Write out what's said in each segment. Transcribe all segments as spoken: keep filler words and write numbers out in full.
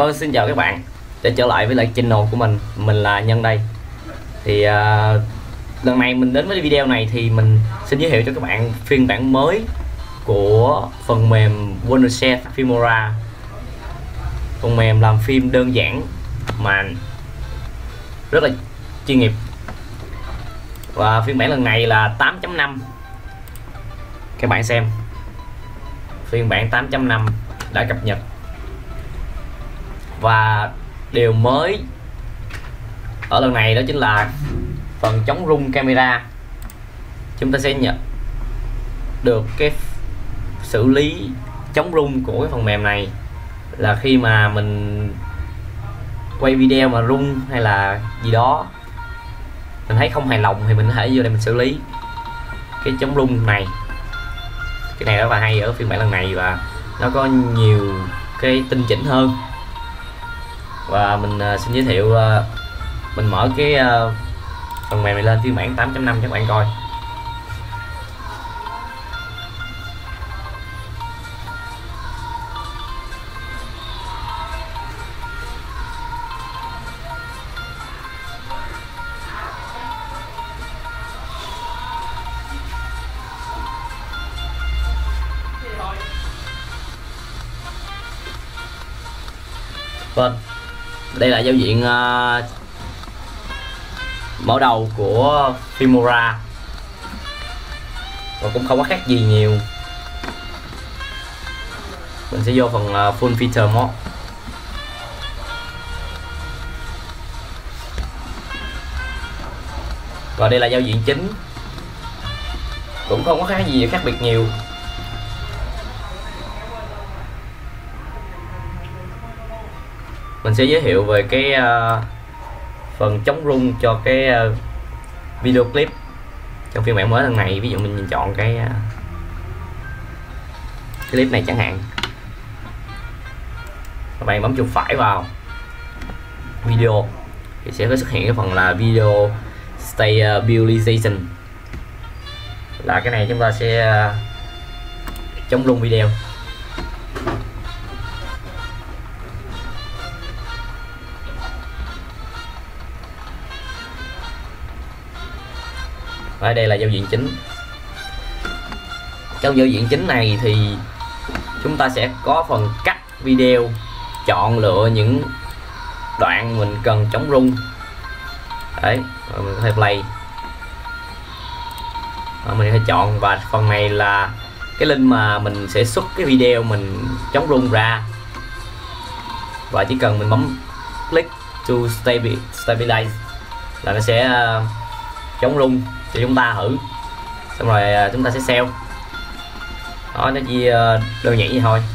Vâng, xin chào các bạn, để trở lại với lại channel của mình. Mình là Nhân đây. Thì uh, lần này mình đến với video này thì mình xin giới thiệu cho các bạn phiên bản mới của phần mềm Wondershare Filmora. Phần mềm làm phim đơn giản mà rất là chuyên nghiệp. Và phiên bản lần này là tám chấm năm. Các bạn xem, phiên bản tám chấm năm đã cập nhật. Và điều mới ở lần này đó chính là phần chống rung camera. Chúng ta sẽ nhận được cái xử lý chống rung của cái phần mềm này là khi mà mình quay video mà rung hay là gì đó mình thấy không hài lòng thì mình có thể vô đây mình xử lý cái chống rung này. Cái này rất là hay ở phiên bản lần này và nó có nhiều cái tinh chỉnh hơn. Và mình uh, xin giới thiệu uh, mình mở cái uh, phần mềm này lên phiên bản tám chấm năm cho các bạn coi. Vâng, đây là giao diện uh, mở đầu của Filmora và cũng không có khác gì nhiều. Mình sẽ vô phần uh, Full Feature Mode. Và đây là giao diện chính, cũng không có khác gì khác biệt nhiều. Mình sẽ giới thiệu về cái uh, phần chống rung cho cái uh, video clip trong phiên bản mới lần này. Ví dụ mình chọn cái uh, clip này chẳng hạn, các bạn bấm chuột phải vào video thì sẽ có xuất hiện cái phần là video stabilization, là cái này chúng ta sẽ uh, chống rung video. Và đây là giao diện chính. Trong giao diện chính này thì chúng ta sẽ có phần cắt video, chọn lựa những đoạn mình cần chống rung. Đấy, mình có thể play. Đó, mình có thể chọn, và phần này là cái link mà mình sẽ xuất cái video mình chống rung ra. Và chỉ cần mình bấm click to stabilize là nó sẽ uh, chống rung cho chúng ta thử, xong rồi chúng ta sẽ save. Đó, nó chỉ đơn giản vậy thôi.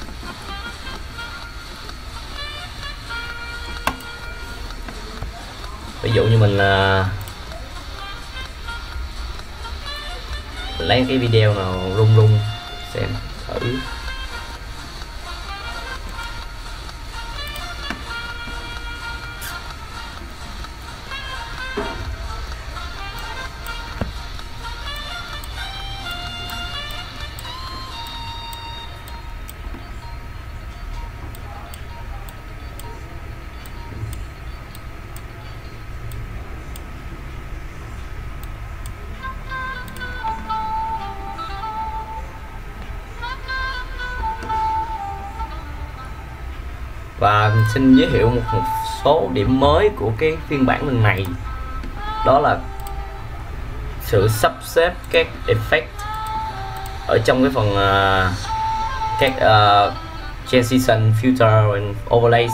Ví dụ như mình, mình lấy cái video nào rung rung xem thử. Và xin giới thiệu một, một số điểm mới của cái phiên bản lần này, đó là sự sắp xếp các effect ở trong cái phần uh, các uh, transition, filter and overlays.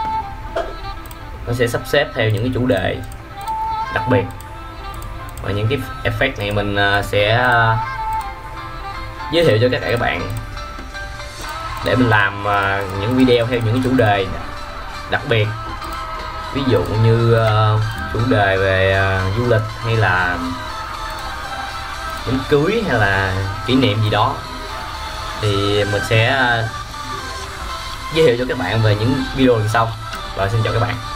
Nó sẽ sắp xếp theo những cái chủ đề đặc biệt, và những cái effect này mình uh, sẽ uh, giới thiệu cho tất cả các bạn để mình làm uh, những video theo những cái chủ đề đặc biệt. Ví dụ như uh, chủ đề về uh, du lịch, hay là đám cưới, hay là kỷ niệm gì đó, thì mình sẽ uh, giới thiệu cho các bạn về những video lần sau. Rồi, xin chào các bạn.